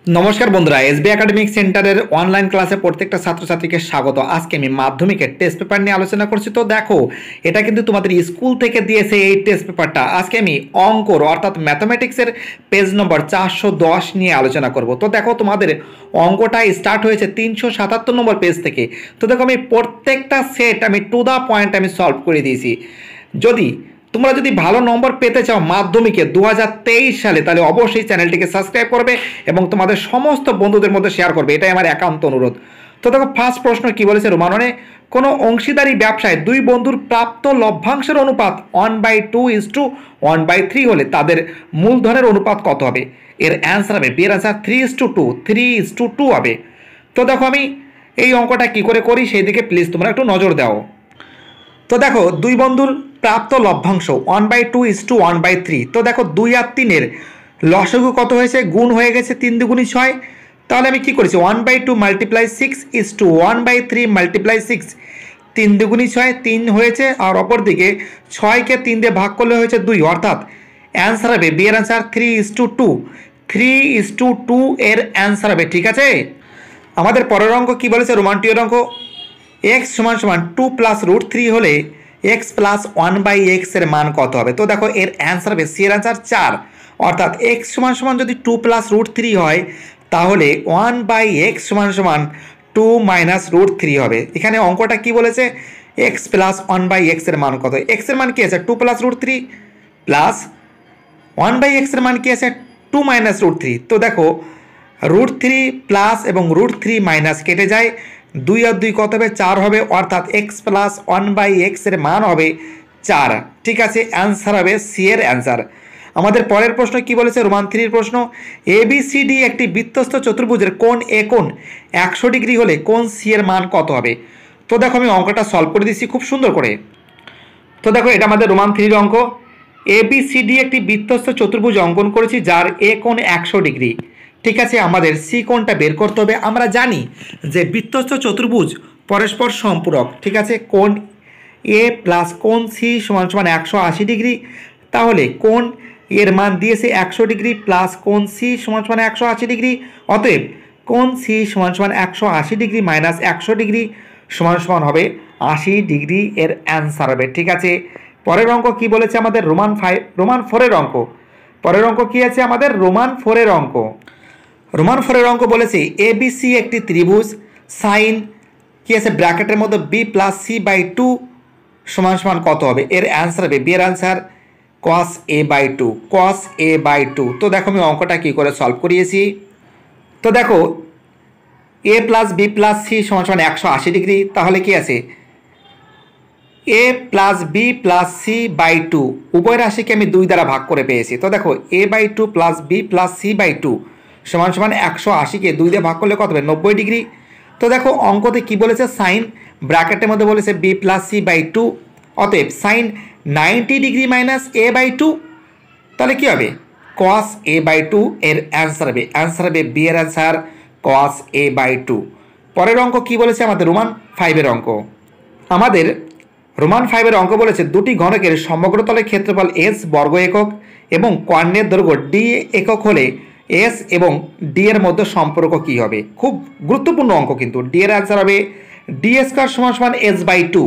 নমস্কার বন্ধুরা, SB academic সেন্টারের অনলাইন ক্লাসে প্রত্যেকটা ছাত্রছাত্রীকে স্বাগত। আজকে আমি মাধ্যমিকের টেস্ট পেপার নিয়ে আলোচনা করছি। তো দেখো, এটা কিন্তু তোমাদের স্কুল থেকে দিয়েছে এই টেস্ট পেপারটা। আজকে আমি অঙ্কর অর্থাৎ ম্যাথামেটিক্সের পেজ নম্বর 410 নিয়ে আলোচনা করব। তো দেখো, তোমাদের অঙ্কটা স্টার্ট হয়েছে 377 নম্বর পেজ থেকে। তো দেখো, আমি প্রত্যেকটা সেট আমি টু দ্য পয়েন্ট আমি সলভ করে দিয়েছি। তোমরা যদি ভালো নম্বর পেতে চাও মাধ্যমিকে 2023 সালে, তাহলে অবশ্যই চ্যানেলটিকে সাবস্ক্রাইব করবে এবং তোমাদের সমস্ত বন্ধুদের মধ্যে শেয়ার করবে, এটাই আমার একান্ত অনুরোধ। তো দেখো, ফার্স্ট প্রশ্ন কি বলেছে রোমাননে, কোনো অংশীদারি ব্যবসায় দুই বন্ধুর প্রাপ্ত লভ্যাংশের অনুপাত 1/2:1/3 হলে তাদের মূলধনের অনুপাত কত হবে? এর অ্যান্সার হবে, বি এর অ্যান্সার 3:2, 3:2 হবে। তো দেখো, আমি এই অঙ্কটা কি করে করি সেই দিকে প্লিজ তোমরা একটু নজর দাও। তো দেখো, দুই বন্ধুর প্রাপ্ত লভ্যাংশ 1/2:1/3। তো দেখো, 2 আর 3-এর লসাগু কত হয়েছে? গুণ হয়ে গেছে, 3 দুগুণী 6। তাহলে আমি কি করেছি? 1/2 × 6 1/3 × 6, 3 দুগুণী 6, 3 হয়েছে। আর অপর দিকে 6কে 3 দিয়ে ভাগ করলে হয়েছে 2, অর্থাৎ অ্যান্সার হবে, বি এর অ্যান্সার 3:2। 3:2 এর অ্যান্সার হবে, ঠিক আছে। আমাদের পরের অঙ্ক কি বলেছে? রোমান্টিকের অঙ্ক, x = 2 + √3 হলে x + 1/x এর মান কত হবে? তো দেখো, এর অ্যান্সার হবে, সি এর অ্যান্সার 4, অর্থাৎ x = যদি 2 + √3 হয় তাহলে 1/x = 2 - √3 হবে। এখানে অঙ্কটা কি বলেছে? x + 1/x এর মান কত? x এর মান কি আছে? 2 + √3 প্লাস 1/x এর মান কি আছে? 2 - √3। তো দেখো, √3 প্লাস এবং √3 মাইনাস কেটে যায়, 2 আর 2 কত হবে? 4 হবে, অর্থাৎ x + 1/x এর মান হবে 4, ঠিক আছে। অ্যান্সার হবে সি এর অ্যান্সার। আমাদের পরের প্রশ্ন কি বলেছে? রোমান 3-এর প্রশ্ন, ABCD একটি বৃত্তস্থ চতুর্ভুজের কোণ এ কোণ 100 ডিগ্রি হলে কোণ সি এর মান কত হবে? তো দেখো, আমি অঙ্কটা সলভ করে দিচ্ছি খুব সুন্দর করে। তো দেখো, এটা আমাদের রোমান 3-এর অঙ্ক। ABCD একটি বৃত্তস্থ চতুর্ভুজ অঙ্কন করেছি যার এ কোণ 100 ডিগ্রি, ঠিক আছে। আমাদের সি কোণটা বের করতে হবে। আমরা জানি যে বৃত্তস্থ চতুর্ভুজ পরস্পর সম্পূরক, ঠিক আছে। কোণ এ প্লাস কোণ সি = 180 ডিগ্রি। তাহলে কোণ এর মান দিয়েছে 100 ডিগ্রি প্লাস কোণ সি = 180 ডিগ্রি। অতএব কোণ সি = 180 ডিগ্রি মাইনাস 100 ডিগ্রি সমান হবে 80 ডিগ্রি, এর অ্যান্সার হবে, ঠিক আছে। পরের অঙ্ক কি বলেছে আমাদের? রোমান 4-এর অঙ্ক। পরের অঙ্ক কি আছে আমাদের? রোমান 4-এর অঙ্ক। রোমান 4-এর অঙ্ক বলেছে, এবিসি একটি ত্রিভুজ, সাইন কি আছে ব্র্যাকেটের মধ্যে b + c/2 সমান কত হবে? এর অ্যান্সার হবে, বি এর answer cos a/2, cos a/2। তো দেখো, আমি অঙ্কটা কি করে সলভ করিয়েছি। তো দেখো, a + b + c = 180 ডিগ্রি। তাহলে কি আছে? a + b + c/2 উভয় রাশিকে আমি 2 দ্বারা ভাগ করে পেয়েছি। তো দেখো, a/2 + b + c/2 = 180-কে 2 দিয়ে ভাগ করলে কত হবে? 90 ডিগ্রি। তো দেখো, অঙ্কতে কি বলেছে? সাইন ব্র্যাকেটের মধ্যে বলেছে b + c/2, অতএব সাইন 90 ডিগ্রি মাইনাস a/2, তাহলে কি হবে? cos a/2 এর অ্যান্সার হবে বি এর অ্যান্সার cos a/2। পরের অঙ্ক কি বলেছে আমাদের? রোমান 5-এর অঙ্ক। আমাদের রোমান 5-এর অঙ্ক বলেছে, দুটি ঘনকের সমগ্রতলের ক্ষেত্রফল s বর্গ একক এবং কর্ণের দৈর্ঘ্য d একক হলে s এবং d এর মধ্যে সম্পর্ক কি হবে? খুব গুরুত্বপূর্ণ অঙ্ক কিন্তু। d এর অ্যান্সার হবে d² = s/2,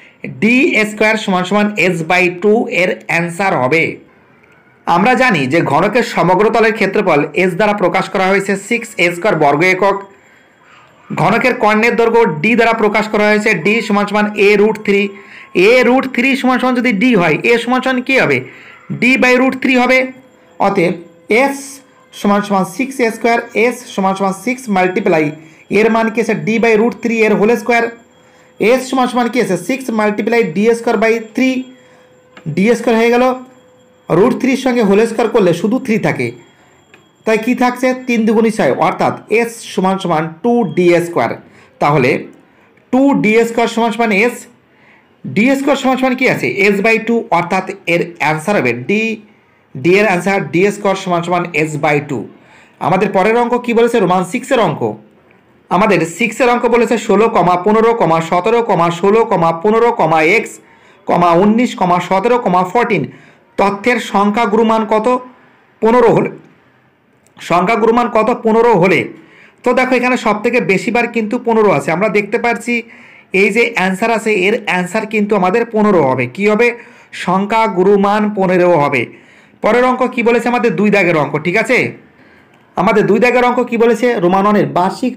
d² = s/2 এর অ্যান্সার হবে। আমরা জানি যে ঘনকের সমগ্রতলের ক্ষেত্রফল s দ্বারা প্রকাশ করা হয়েছে 6a² বর্গ একক। ঘনকের কর্ণের দৈর্ঘ্য d দ্বারা প্রকাশ করা হয়েছে d = a√3। a√3 যদি d হয়, a সমান কি হবে? d/√3 হবে। অতএব s = 6a², s = 6 মাল্টিপ্লাই এর মান কি আছে? d/√3 এর হোল স্কোয়ার। s সমান কি আছে? 6 মাল্টিপ্লাই d²/3, d² হয়ে গেল। √3 সঙ্গে হোল স্কোয়ার করলে শুধু 3 থাকে, তাই কি থাকছে? 3 দুগুণী 6, অর্থাৎ s = 2d²। তাহলে 2d² = s, d² কি আছে? s/2, অর্থাৎ এর অ্যান্সার হবে d এর অ্যান্সার d² = s/2। আমাদের পরের অঙ্ক কি বলেছে? রোমান 6-এর অঙ্ক। আমাদের 6-এর অঙ্ক বলেছে 16, 15, 17, 16, 15, x, 19, 17, 14 তথ্যের সংখ্যা গুরুমান কত? 15 হলে সংখ্যা গুরুমান কত? 15 হলে। তো দেখো এখানে সব থেকে বেশিবার কিন্তু 15 আছে। আমরা দেখতে পাচ্ছি এই যে অ্যান্সার আছে এর অ্যান্সার কিন্তু আমাদের 15 হবে। কি হবে? সংখ্যা গুরুমান 15 হবে। পরের অঙ্ক কি বলেছে আমাদের? 2 দাগের অঙ্ক। ঠিক আছে, আমাদের 2 দাগের অঙ্ক কি বলেছে? রোমাননের বার্ষিক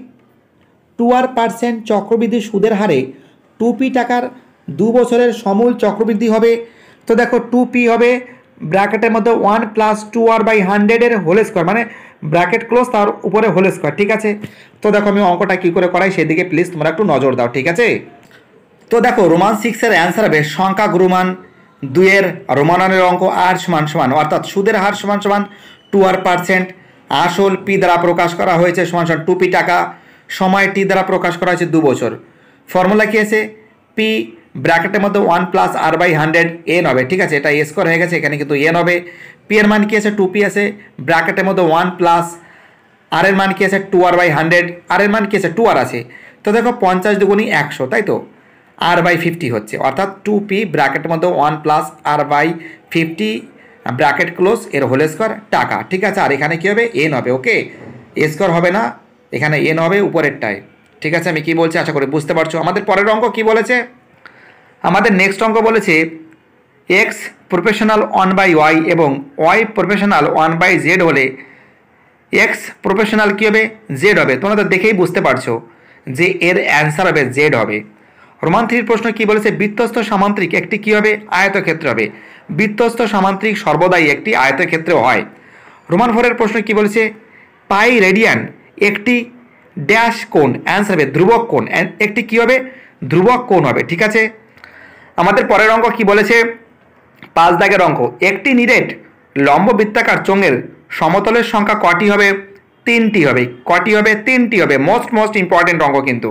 2% চক্রবৃদ্ধি সুদের হারে 2p টাকার 2 বছরের সমূল চক্রবৃদ্ধি হবে। তো দেখো 2p হবে ব্র্যাকেটের মধ্যে 1 + 2r/100 এর হোল স্কোয়ার, মানে ব্র্যাকেট ক্লোজ তার উপরে হোল স্কোয়ার। ঠিক আছে, তো দেখো আমি অঙ্কটা কী করে করাই সেদিকে প্লিজ তোমরা একটু নজর দাও। ঠিক আছে, তো দেখো রোমান 6-এর অ্যান্সার হবে সংখ্যা গুরুমান 2-এর রোমাননের অঙ্ক r = অর্থাৎ সুদের হার = 2r%, আসল p দ্বারা প্রকাশ করা হয়েছে = 2p টাকা, সময় t দ্বারা প্রকাশ করা হয়েছে 2 বছর। ফর্মুলা কি আছে? p ব্র্যাকেটের মধ্যে 1 + r/100 n হবে। ঠিক আছে, এটা স্কোয়ার হয়ে গেছে, এখানে কিন্তু n হবে। p এর মান কি আছে? 2p আছে, ব্র্যাকেটের মধ্যে 1 + r এর মান কি আছে? 2r/100, r এর মান কি আছে? 2r আছে। তো দেখো 50 × 100, তাই তো r/50 হচ্ছে, অর্থাৎ 2p ব্র্যাকেটের মধ্যে 1 + r/50 ব্র্যাকেট ক্লোজ এর হোল স্কোয়ার টাকা। ঠিক আছে, আর এখানে কী হবে? n হবে। ওকে, স্কোয়ার হবে না, এখানে n হবে উপরেরটায়। ঠিক আছে, আমি কি বলছি আশা করি বুঝতে পারছো। আমাদের পরের অঙ্ক কি বলেছে? আমাদের নেক্সট অঙ্ক বলেছে x প্রফেশনাল 1/y এবং y প্রফেশনাল 1/z হলে x প্রফেশনাল কী হবে? z হবে। তোমরা তো দেখেই বুঝতে পারছো যে এর অ্যান্সার হবে z হবে। রোমান 3 প্রশ্ন কি বলেছে? বৃত্তস্থ সামান্তরিক একটি কী হবে? আয়তক্ষেত্র হবে। বৃত্তস্থ সামান্তরিক সর্বদাই একটি আয়তক্ষেত্র হয়। রোমান 4-এর প্রশ্ন কি বলেছে? পাই রেডিয়ান একটি ড্যাশ কোণ, অ্যান্সার হবে ধ্রুবক কোণ। একটি কী হবে? ধ্রুবক কোণ হবে। ঠিক আছে, আমাদের পরের অঙ্ক কি বলেছে? 5 দাগের অঙ্ক, একটি নিরেট লম্ব বৃত্তাকার চোঙের সমতলের সংখ্যা কটি হবে? 3টি হবে। কটি হবে? 3টি হবে। মোস্ট ইম্পর্টেন্ট অঙ্ক কিন্তু।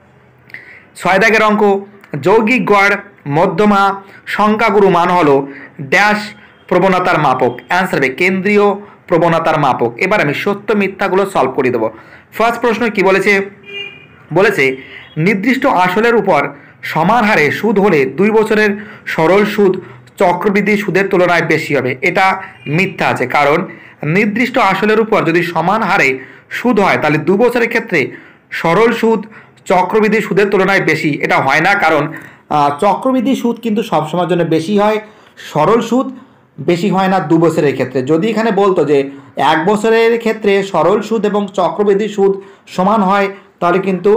6 দাগের অঙ্ক, যৌগিক গড় মধ্যমা সংখ্যাগুরু মান হলো ড্যাশ প্রবণতার মাপক, অ্যান্সার হবে কেন্দ্রীয় প্রবণতার মাপক। এবার আমি সত্য মিথ্যাগুলো সলভ করে দেবো। ফার্স্ট প্রশ্ন কি বলেছে? বলেছে নির্দিষ্ট আসলের উপর সমান হারে সুদ হলে 2 বছরের সরল সুদ চক্রবৃদ্ধি সুদের তুলনায় বেশি হবে। এটা মিথ্যা আছে, কারণ নির্দিষ্ট আসলের উপর যদি সমান হারে সুদ হয় তাহলে 2 বছরের ক্ষেত্রে সরল সুদ চক্রবৃদ্ধি সুদের তুলনায় বেশি এটা হয় না, কারণ চক্রবৃদ্ধি সুদ কিন্তু সবসময়ের জন্য বেশি হয়, সরল সুদ বেশি হয় না 2 বছরের ক্ষেত্রে। যদি এখানে বলতো যে 1 বছরের ক্ষেত্রে সরল সুদ এবং চক্রবৃদ্ধি সুদ সমান হয়, তাহলে কিন্তু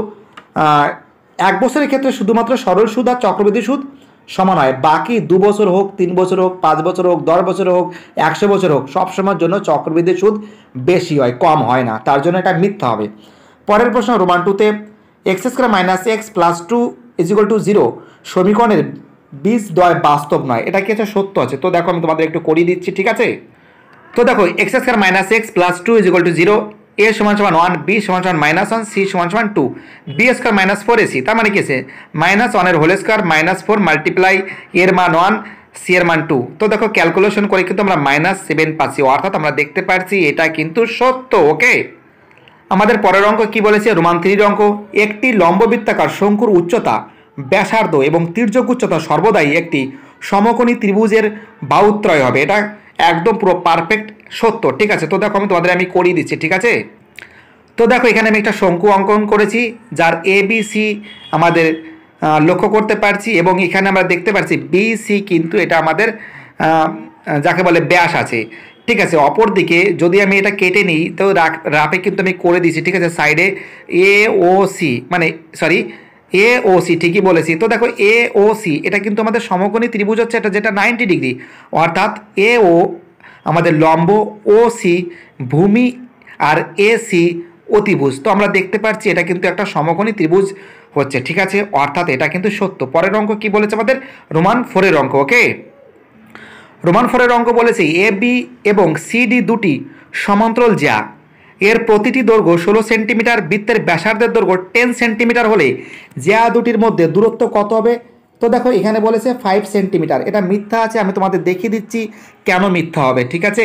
1 বছরের ক্ষেত্রে শুধুমাত্র সরল সুদ আর চক্রবৃদ্ধি সুদ সমান হয়, বাকি 2 বছর হোক, 3 বছর হোক, 5 বছর হোক, 10 বছর হোক, 100 বছর হোক, সবসময়ের জন্য চক্রবৃদ্ধি সুদ বেশি হয়, কম হয় না। তার জন্য এটা মিথ্যা হবে। পরের প্রশ্ন রোমান 2-তে x² - x + 2 = 0 সমীকরণের বীজদ্বয় বাস্তব নয়, এটা কি আছে? সত্য আছে। তো দেখো আমি তোমাদের একটু করিয়ে দিচ্ছি। ঠিক আছে, তো দেখো x² - x + 2 = 0, a = 1, b = -1, c = 2, b² - 4ac, তার মানে কি আছে? -1 এর হোল স্কোয়ার -4 মাল্টিপ্লাই এর মান 1, c এর মান 2। তো দেখো ক্যালকুলেশন করে কিন্তু আমরা -7 পাচ্ছি, অর্থাৎ আমরা দেখতে পাচ্ছি এটা কিন্তু সত্য। ওকে, আমাদের পরের অঙ্ক কি বলেছে? রোমান 3 অঙ্ক, একটি লম্ববৃত্তাকার শঙ্কুর উচ্চতা, ব্যাসার্ধ এবং তির্যক উচ্চতা সর্বদাই একটি সমকোণী ত্রিভুজের বাহুত্রয় হবে। এটা একদম পুরো পারফেক্ট সত্য। ঠিক আছে, তো দেখো আমি তোমাদের করিয়ে দিচ্ছি। ঠিক আছে, তো দেখো এখানে আমি একটা শঙ্কু অঙ্কন করেছি যার ABC আমাদের লক্ষ্য করতে পারছি, এবং এখানে আমরা দেখতে পাচ্ছি BC কিন্তু এটা আমাদের যাকে বলে ব্যাস আছে। ঠিক আছে, অপর দিকে যদি আমি এটা কেটে নিই তো রাফে কিন্তু আমি করে দিয়েছি। ঠিক আছে, সাইডে AOC মানে সরি AOC ঠিকই বলেছি। তো দেখো AOC এটা কিন্তু আমাদের সমকোণী ত্রিভুজ হচ্ছে, এটা যেটা 90 ডিগ্রি, অর্থাৎ AO আমাদের লম্ব, OC ভূমি, আর AC অতিভুজ। তো আমরা দেখতে পাচ্ছি এটা কিন্তু একটা সমকোণী ত্রিভুজ হচ্ছে। ঠিক আছে, অর্থাৎ এটা কিন্তু সত্য। পরের অঙ্ক কি বলেছে আমাদের? রোমান 4-এর অঙ্ক। ওকে, রোমান 4-এর অঙ্ক বলেছে AB এবং CD দুটি সমান্তরাল যা এর প্রতিটি দৈর্ঘ্য 16 সেন্টিমিটার, বৃত্তের ব্যাসার্ধের দৈর্ঘ্য 10 সেন্টিমিটার হলে যা দুটির মধ্যে দূরত্ব কত হবে? তো দেখো এখানে বলেছে 5 সেন্টিমিটার, এটা মিথ্যা আছে। আমি তোমাদের দেখিয়ে দিচ্ছি কেন মিথ্যা হবে। ঠিক আছে,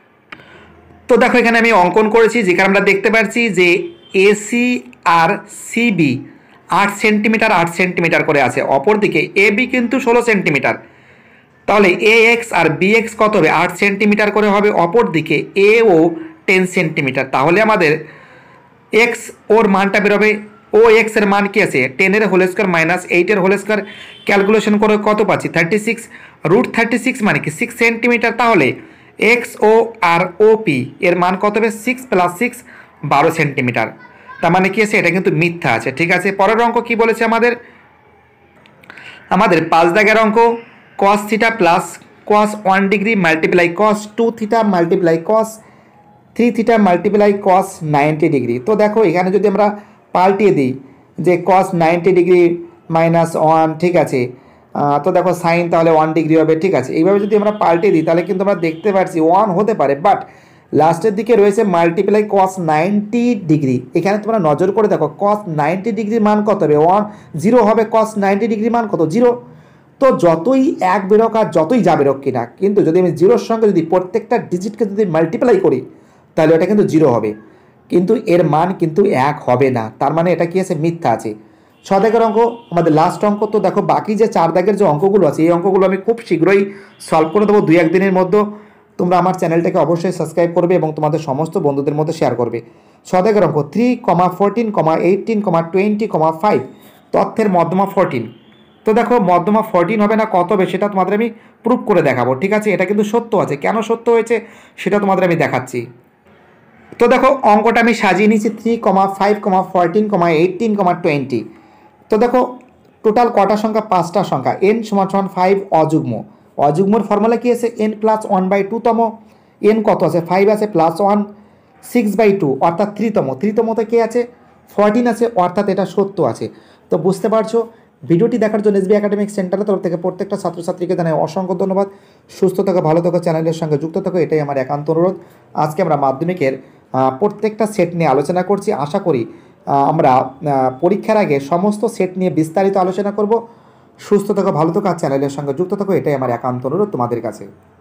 তো দেখো এখানে আমি অঙ্কন করেছি, যেখানে আমরা দেখতে পাচ্ছি যে AC আর CB 8 সেন্টিমিটার 8 সেন্টিমিটার করে আছে, অপরদিকে AB কিন্তু 16 সেন্টিমিটার। তাহলে AX আর BX কত হবে? 8 সেন্টিমিটার করে হবে। অপরদিকে AO 10 সেন্টিমিটার, তাহলে আমাদের এক্স ওর মানটা বেরোবে। ও এক্স এর মান কি আছে 10 whole square minus 8 whole square, calculation করে কত পাচ্ছি 36, √36 মানে কি 6 সেন্টিমিটার। তাহলে এক্স ও আর ও পি এর মান কত হবে 6 + 6 12 সেন্টিমিটার। তার মানে কি আছে এটা কিন্তু মিথ্যা আছে। ঠিক আছে, পরের অঙ্ক কি বলেছে আমাদের 5 দাগের অঙ্ক cos theta plus cos 1 degree multiply cos 2 theta multiply cos 3 theta multiply cos 90 degree. তো দেখো এখানে যদি আমরা পাল্টিয়ে দিই যে cos 90 ডিগ্রি -1, ঠিক আছে, তো দেখো সাইন তাহলে 1 ডিগ্রি হবে। ঠিক আছে, এইভাবে যদি আমরা পাল্টিয়ে দিই তাহলে কিন্তু আমরা দেখতে পাচ্ছি 1 হতে পারে, বাট লাস্টের দিকে রয়েছে মাল্টিপ্লাই cos 90 ডিগ্রি। এখানে তোমরা নজর করে দেখো cos 90 ডিগ্রির মান কত হবে 1, 0 হবে। cos 90 ডিগ্রির মান কত 0। তো যতই এক বেরোক আর যতই যা বেরোক কিনা, কিন্তু যদি আমি 0-র সঙ্গে যদি প্রত্যেকটা ডিজিটকে যদি মাল্টিপ্লাই করি তাহলে এটা কিন্তু 0 হবে, কিন্তু এর মান কিন্তু 1 হবে না। তার মানে এটা কি আছে মিথ্যা আছে। 6 দাগের অঙ্ক আমাদের লাস্ট অঙ্ক। তো দেখো বাকি যে 4 দাগের যে অঙ্কগুলো আছে এই অঙ্কগুলো আমি খুব শীঘ্রই সলভ করে দেবো 2-1 দিনের মধ্যে। তোমরা আমার চ্যানেলটাকে অবশ্যই সাবস্ক্রাইব করবে এবং তোমাদের সমস্ত বন্ধুদের মধ্যে শেয়ার করবে। 6 দাগের অঙ্ক 3, 14, 18, 20, 5 তথ্যের মধ্যমা 14। তো দেখো মধ্যমা 14 হবে না কত হবে সেটা তোমাদের আমি প্রুফ করে দেখাবো। ঠিক আছে, এটা কিন্তু সত্য আছে। কেন সত্য হয়েছে সেটা তোমাদের আমি দেখাচ্ছি। তো দেখো অঙ্কটা আমি সাজিয়ে নিয়েছি 3, 5, 14, 18, 20। তো দেখো টোটাল কটা সংখ্যা 5টা সংখ্যা, n = 5 অযুগ্ম। অযুগ্মর ফর্মুলা কি আছে n + 1/2 তম। n কত আছে 5 আছে +1 6/2 অর্থাৎ 3তম। 3তমতে কে আছে 14 আছে, অর্থাৎ এটা সত্য আছে। তো বুঝতে পারছো। ভিডিওটি দেখার জন্য এসবি একাডেমিক সেন্টারের তরফ থেকে প্রত্যেকটা ছাত্রছাত্রীকে জানাই অসংখ্য ধন্যবাদ। সুস্থ থাকো, ভালো থাকো, চ্যানেলের সঙ্গে যুক্ত থাকো, এটাই আমার একান্ত অনুরোধ। আজকে আমরা মাধ্যমিকের প্রত্যেকটা সেট নিয়ে আলোচনা করছি। আশা করি আমরা পরীক্ষার আগে সমস্ত সেট নিয়ে বিস্তারিত আলোচনা করব। সুস্থ থাকো, ভালো থাকো, আর চ্যানেলের সঙ্গে যুক্ত থাকো, এটাই আমার একান্ত অনুরোধ তোমাদের কাছে।